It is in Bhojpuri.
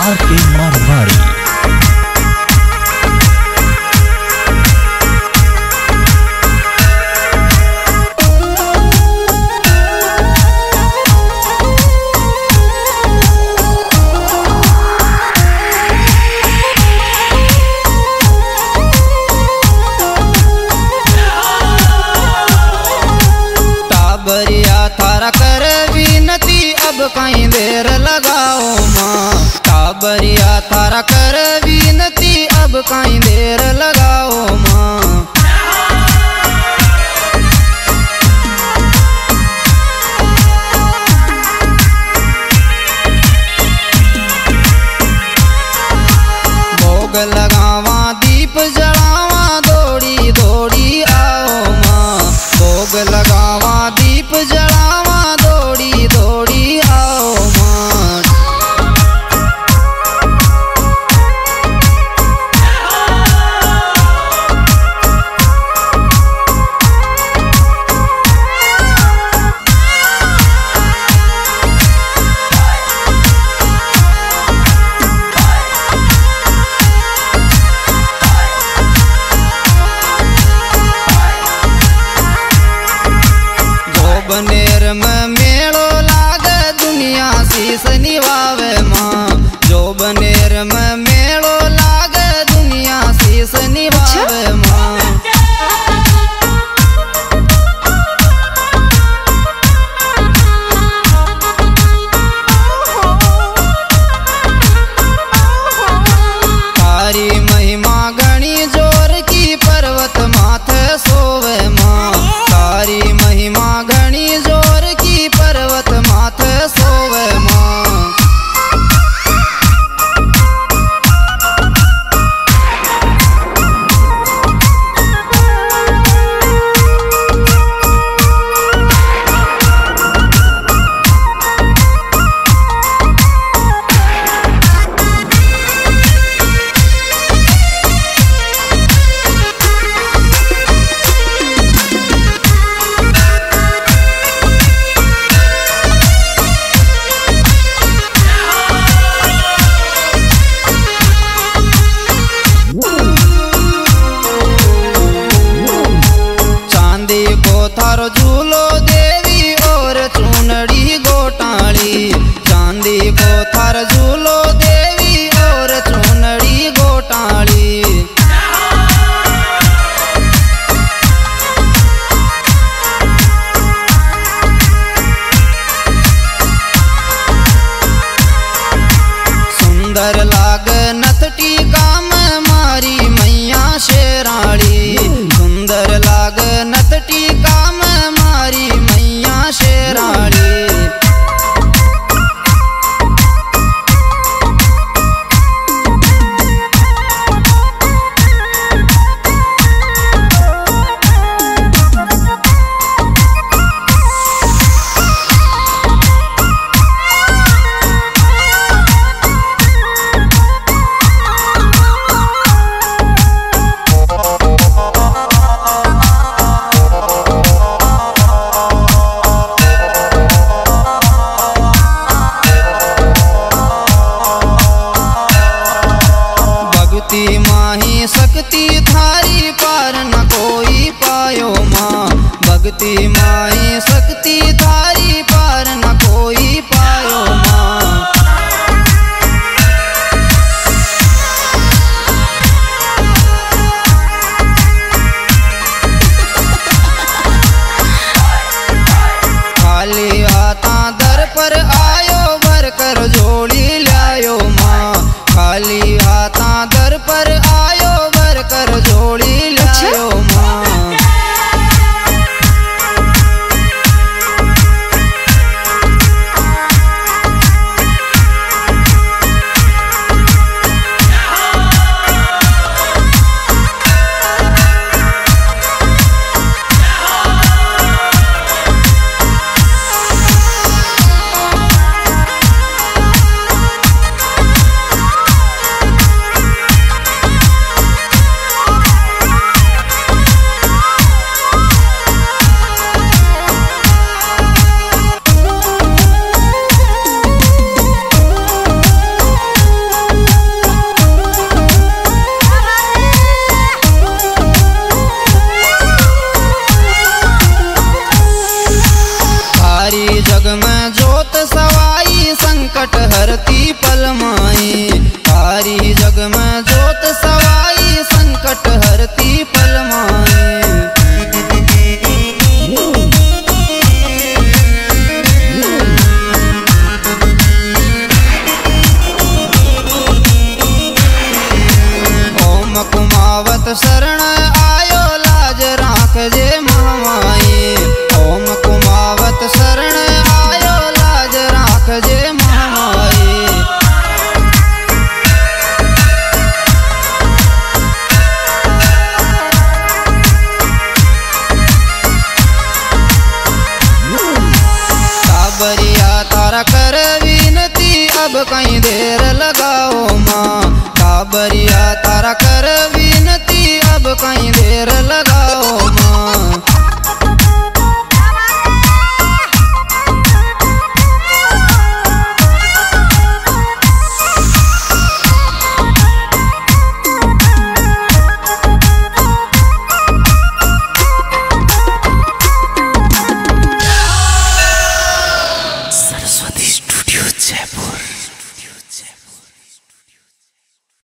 आर.के. मारवाड़ी। टाबरिया थारा कर विनती अब कहीं देर लगाओ माँ। टाबरिया थारा कर विनती अब कहीं देर लगाओ माँ। भोग लगावा दीप जलावा दौड़ी दौड़ी आओ माँ। भोग लगावा दीप जलावा दौड़ी दौड़ी आओ माँ। बनेर में मेलो लाग दुनिया शीस निभावे माँ। जो बनेर में मेलो लाग दुनिया शीस निभावे माँ। तारी महिमा गणी जोर की पर्वत माथे सोवे माँ। तारी महिमा गणी जोर की पर्वत माथे सोवे माँ। थारो झूलो देवी और चुनड़ी गोटाली। चांदी को थार झूलो देवी और चुनड़ी गोटाली। सुंदर लाग नथटी काम मारी मैया शेराड़ी। सुंदर लाग नथटी काम मारी मैया शेराड़ी। में जोत सवाई संकट हरती पल माई। तारी जग में जोत सवाई संकट हरती पल माई। कुमावत शरण आयो लाज राख जे महामाई। ओम कुमावत शरण आयो लाज राख जे महामाई। काबरिया तारा कर विनती अब कहीं देर लगाओ माँ। काबरिया तारा कर विनती अब कहीं देर लगा।